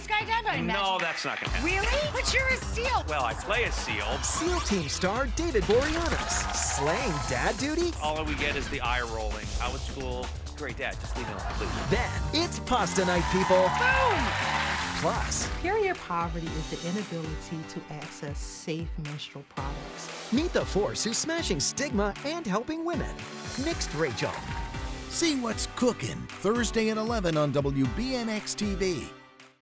skydiving match. No, that's not gonna happen. Really? But you're a SEAL. Well, I play a SEAL. SEAL Team star David Boreanaz, slaying dad duty? All we get is the eye rolling. How was school? Great, Dad. Just leave me alone, please. Then it's pasta night, people. Boom! Plus, Period poverty is the inability to access safe menstrual products. meet the force who's smashing stigma and helping women. Mixed Rachel. See what's cooking Thursday at 11 on WBNX-TV.